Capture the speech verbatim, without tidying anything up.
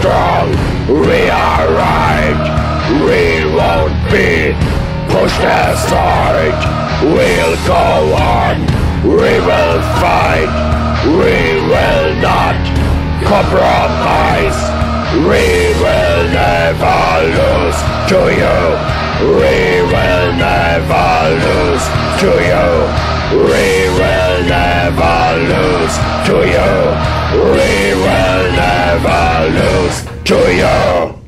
strong, we are right. We won't be pushed aside. We'll go on, we will fight. We will not compromise. We will never lose to you. We will never lose to you. We will never lose to you. We will never lose to you.